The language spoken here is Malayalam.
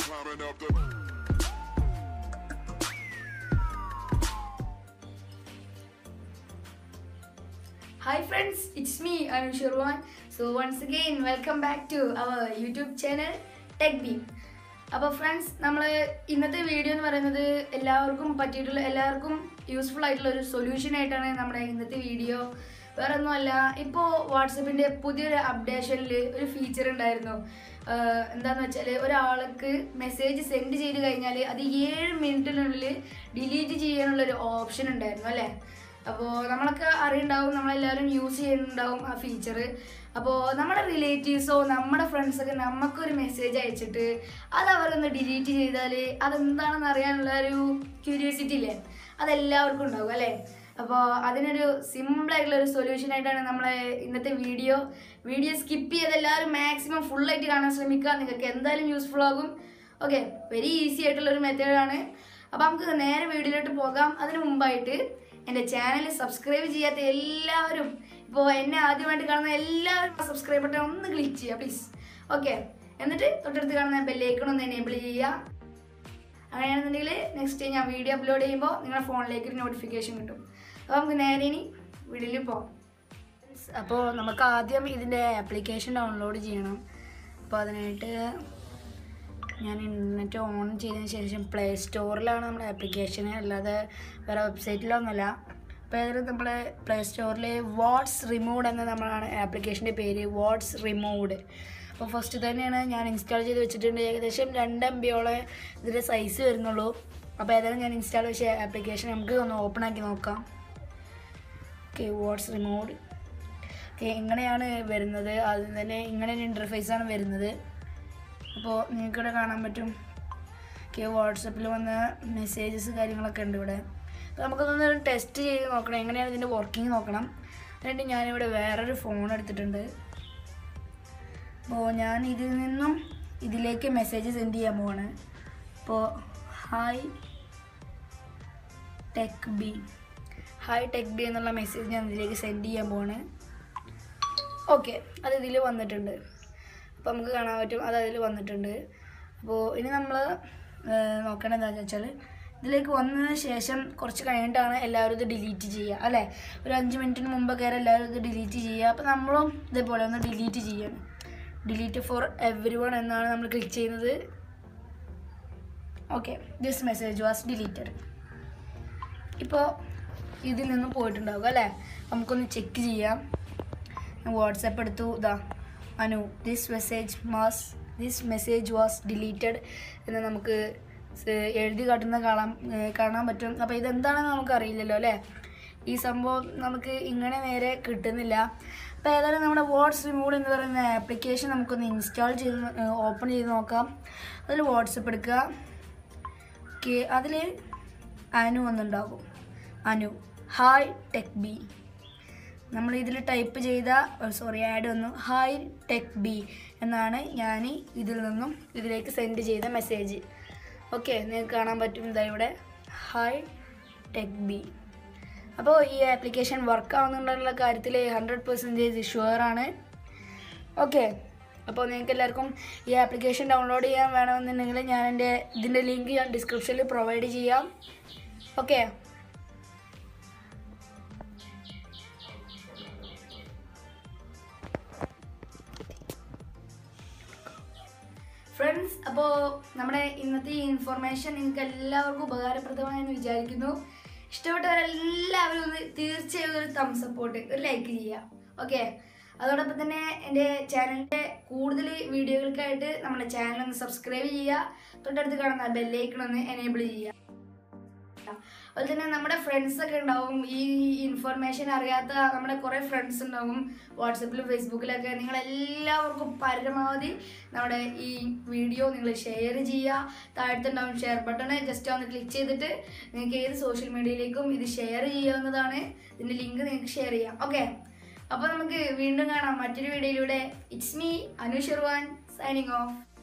climbing up the. Hi friends, it's me Anu Sharwan. So once again welcome back to our YouTube channel TechBeam. അപ്പോൾ ഫ്രണ്ട്സ്, നമ്മൾ ഇന്നത്തെ വീഡിയോ എന്ന് പറയുന്നത് എല്ലാവർക്കും യൂസ്ഫുൾ ആയിട്ടുള്ള ഒരു സൊല്യൂഷൻ ആയിട്ടാണ് നമ്മുടെ ഇന്നത്തെ വീഡിയോ. വേറെ ഒന്നുമല്ല, ഇപ്പോൾ വാട്സപ്പിൻ്റെ പുതിയൊരു അപ്ഡേഷനിൽ ഒരു ഫീച്ചർ ഉണ്ടായിരുന്നു. എന്താണെന്ന് വെച്ചാൽ ഒരാൾക്ക് മെസ്സേജ് സെൻഡ് ചെയ്ത് കഴിഞ്ഞാൽ അത് 7 മിനിറ്റിനുള്ളിൽ ഡിലീറ്റ് ചെയ്യാനുള്ളൊരു ഓപ്ഷൻ ഉണ്ടായിരുന്നു അല്ലേ. അപ്പോൾ നമ്മളൊക്കെ അറിയുണ്ടാവും, നമ്മളെല്ലാവരും യൂസ് ചെയ്യുന്നുണ്ടാവും ആ ഫീച്ചർ. അപ്പോൾ നമ്മുടെ റിലേറ്റീവ്സോ നമ്മുടെ ഫ്രണ്ട്സൊക്കെ നമുക്കൊരു മെസ്സേജ് അയച്ചിട്ട് അത് അവരൊന്ന് ഡിലീറ്റ് ചെയ്താൽ അതെന്താണെന്ന് അറിയാനുള്ള ഒരു ക്യൂരിയോസിറ്റി ഇല്ലേ, അതെല്ലാവർക്കും ഉണ്ടാവും അല്ലേ. അപ്പോൾ അതിനൊരു സിമ്പിളായിട്ടുള്ളൊരു സൊല്യൂഷനായിട്ടാണ് നമ്മളെ ഇന്നത്തെ വീഡിയോ സ്കിപ്പ് ചെയ്ത് എല്ലാവരും മാക്സിമം ഫുള്ളായിട്ട് കാണാൻ ശ്രമിക്കുക. നിങ്ങൾക്ക് എന്തായാലും യൂസ്ഫുൾ ആകും. ഓക്കെ, വെരി ഈസി ആയിട്ടുള്ളൊരു മെത്തേഡാണ്. അപ്പോൾ നമുക്ക് നേരെ വീഡിയോയിലോട്ട് പോകാം. അതിന് മുമ്പായിട്ട് എൻ്റെ ചാനൽ സബ്സ്ക്രൈബ് ചെയ്യാത്ത എല്ലാവരും, ഇപ്പോൾ എന്നെ ആദ്യമായിട്ട് കാണുന്ന എല്ലാവരും സബ്സ്ക്രൈബ് ബട്ടൺ ഒന്ന് ക്ലിക്ക് ചെയ്യുക പ്ലീസ്. ഓക്കെ, എന്നിട്ട് തൊട്ടടുത്ത് കാണുന്ന ബെല്ലൈക്കൺ ഒന്ന് എനേബിൾ ചെയ്യുക. അങ്ങനെയാണെന്നുണ്ടെങ്കിൽ നെക്സ്റ്റ് ഞാൻ വീഡിയോ അപ്ലോഡ് ചെയ്യുമ്പോൾ നിങ്ങളുടെ ഫോണിലേക്ക് ഒരു നോട്ടിഫിക്കേഷൻ കിട്ടും. അപ്പോൾ നമുക്ക് നേരെ ഇനി വീഡിയോയിൽ പോകാം. അപ്പോൾ നമുക്ക് ആദ്യം ഇതിൻ്റെ ആപ്ലിക്കേഷൻ ഡൗൺലോഡ് ചെയ്യണം. അപ്പോൾ അതിനായിട്ട് ഞാൻ ഇൻ്റർനെറ്റ് ഓൺ ചെയ്തതിന് ശേഷം പ്ലേ സ്റ്റോറിലാണ് നമ്മുടെ ആപ്ലിക്കേഷൻ, അല്ലാതെ വേറെ വെബ്സൈറ്റിലൊന്നുമല്ല. അപ്പോൾ ഏതായാലും നമ്മൾ പ്ലേ സ്റ്റോറിൽ വാട്സ് റിമൂവ്ഡ് എന്ന നമ്മളാണ് ആപ്ലിക്കേഷൻ്റെ പേര്, വാട്സ് റിമൂവ്ഡ്. അപ്പോൾ ഫസ്റ്റ് തന്നെയാണ് ഞാൻ ഇൻസ്റ്റാൾ ചെയ്ത് വെച്ചിട്ടുണ്ട്. ഏകദേശം 2 MB ഇതിൻ്റെ സൈസ് വരുന്നുള്ളൂ. അപ്പോൾ ഏതായാലും ഞാൻ ഇൻസ്റ്റാൾ ചെയ്ത ആപ്ലിക്കേഷൻ നമുക്ക് ഒന്ന് ഓപ്പൺ ആക്കി നോക്കാം. ഓക്കെ, വാട്സ് റിമൂവ്ഡ്. ഓക്കെ, ഇങ്ങനെയാണ് വരുന്നത്. ആദ്യം തന്നെ ഇങ്ങനെ ഒരു ഇൻ്റർഫേസാണ് വരുന്നത്. അപ്പോൾ നിങ്ങൾക്കിവിടെ കാണാൻ പറ്റും. ഓക്കെ, വാട്സപ്പിൽ വന്ന മെസ്സേജസ് കാര്യങ്ങളൊക്കെ ഉണ്ട് ഇവിടെ. അപ്പോൾ നമുക്കൊന്ന് ടെസ്റ്റ് ചെയ്ത് നോക്കണം, എങ്ങനെയാണ് ഇതിൻ്റെ വർക്കിംഗ് നോക്കണം. എന്നിട്ട് ഞാനിവിടെ വേറൊരു ഫോൺ എടുത്തിട്ടുണ്ട്. അപ്പോൾ ഞാൻ ഇതിൽ നിന്നും ഇതിലേക്ക് മെസ്സേജ് സെൻഡ് ചെയ്യാൻ പോവാണ്. അപ്പോൾ ഹായ് ടെക് ബി എന്നുള്ള മെസ്സേജ് ഞാൻ ഇതിലേക്ക് സെൻഡ് ചെയ്യാൻ പോവാണ്. ഓക്കെ, അത് ഇതിൽ വന്നിട്ടുണ്ട്. അപ്പോൾ നമുക്ക് കാണാൻ പറ്റും അത് അതിൽ വന്നിട്ടുണ്ട്. അപ്പോൾ ഇനി നമ്മൾ നോക്കേണ്ടത് എന്താണെന്ന് വെച്ചാൽ, ഇതിലേക്ക് വന്നതിന് ശേഷം കുറച്ച് കഴിഞ്ഞിട്ടാണ് എല്ലാവരും ഇത് ഡിലീറ്റ് ചെയ്യുക അല്ലേ. ഒരു 5 മിനിറ്റിന് മുമ്പ് കയറി എല്ലാവരും ഇത് ഡിലീറ്റ് ചെയ്യുക. അപ്പോൾ നമ്മളും ഇതേപോലെ ഒന്ന് ഡിലീറ്റ് ചെയ്യണം. ഡിലീറ്റ് ഫോർ എവരി വൺ എന്നാണ് നമ്മൾ ക്ലിക്ക് ചെയ്യുന്നത്. Okay, this message was deleted. ഇപ്പോൾ ഇതിൽ നിന്നും പോയിട്ടുണ്ടാവുക അല്ലേ. നമുക്കൊന്ന് ചെക്ക് ചെയ്യാം. വാട്സാപ്പ് എടുത്തു, ഇതാ Anu this message was deleted എന്ന് നമുക്ക് എഴുതി കാണാൻ പറ്റും. അപ്പോൾ ഇതെന്താണെന്ന് നമുക്ക് അറിയില്ലല്ലോ അല്ലേ. ഈ സംഭവം നമുക്ക് ഇങ്ങനെ നേരെ കിട്ടുന്നില്ല. അപ്പോൾ ഏതായാലും നമ്മുടെ വാട്സ് റിമൂവ്ഡ് എന്ന് പറയുന്ന ആപ്ലിക്കേഷൻ നമുക്കൊന്ന് ഇൻസ്റ്റാൾ ചെയ്ത് ഓപ്പൺ ചെയ്ത് നോക്കാം. അതിൽ വാട്സപ്പ് എടുക്കുക. ഓക്കെ, അതിൽ അനു എന്നുണ്ടാകും. Anu hi tech B. നമ്മൾ ഇതിൽ ടൈപ്പ് ചെയ്ത ആഡ് വന്നു ഹായ് ടെക് ബി എന്നാണ് ഞാൻ ഇതിൽ നിന്നും ഇതിലേക്ക് സെൻഡ് ചെയ്ത മെസ്സേജ്. ഓക്കെ, നിങ്ങൾക്ക് കാണാൻ പറ്റും ഇതാ ഇവിടെ ഹായ് ടെക് ബി. അപ്പോൾ ഈ ആപ്ലിക്കേഷൻ വർക്ക് ആവുന്നുള്ള കാര്യത്തിൽ 100% ഷുവറാണ്. ഓക്കെ, അപ്പോൾ നിങ്ങൾക്ക് എല്ലാവർക്കും ഈ ആപ്ലിക്കേഷൻ ഡൗൺലോഡ് ചെയ്യാൻ വേണമെന്നുണ്ടെങ്കിൽ ഇതിൻ്റെ ലിങ്ക് ഞാൻ ഡിസ്ക്രിപ്ഷനിൽ പ്രൊവൈഡ് ചെയ്യാം. ഓക്കെ, ഫ്രണ്ട്സ്, അപ്പോൾ നമ്മുടെ ഇന്നത്തെ ഈ ഇൻഫർമേഷൻ നിങ്ങൾക്ക് എല്ലാവർക്കും ഉപകാരപ്രദമായെന്ന് വിചാരിക്കുന്നു. ഇഷ്ടപ്പെട്ടവരെല്ലാവരും ഒന്ന് തീർച്ചയായും ഒരു തംസ് സപ്പോർട്ട്, ഒരു ലൈക്ക് ചെയ്യുക. ഓക്കെ, അതോടൊപ്പം തന്നെ എൻ്റെ ചാനലിൻ്റെ കൂടുതൽ വീഡിയോകൾക്കായിട്ട് നമ്മുടെ ചാനൽ ഒന്ന് സബ്സ്ക്രൈബ് ചെയ്യുക. തൊട്ടടുത്ത് കാണുന്ന ബെല്ലൈക്കൺ ഒന്ന് എനേബിൾ ചെയ്യുക. അതുപോലെ തന്നെ നമ്മുടെ ഫ്രണ്ട്സൊക്കെ ഉണ്ടാവും, ഈ ഇൻഫർമേഷൻ അറിയാത്ത നമ്മുടെ കുറേ ഫ്രണ്ട്സ് ഉണ്ടാവും വാട്സപ്പിലും ഫേസ്ബുക്കിലൊക്കെ. നിങ്ങളെല്ലാവർക്കും പരമാവധി നമ്മുടെ ഈ വീഡിയോ നിങ്ങൾ ഷെയർ ചെയ്യുക. താഴത്തുണ്ടാവും ഷെയർ ബട്ടണ്, ജസ്റ്റ് ഒന്ന് ക്ലിക്ക് ചെയ്തിട്ട് നിങ്ങൾക്ക് ഏത് സോഷ്യൽ മീഡിയയിലേക്കും ഇത് ഷെയർ ചെയ്യാവുന്നതാണ്. ഇതിൻ്റെ ലിങ്ക് നിങ്ങൾക്ക് ഷെയർ ചെയ്യാം. ഓക്കെ, അപ്പോൾ നമുക്ക് വീണ്ടും കാണാം മറ്റൊരു വീഡിയോയിലൂടെ. It's me Anu Sharvan signing of.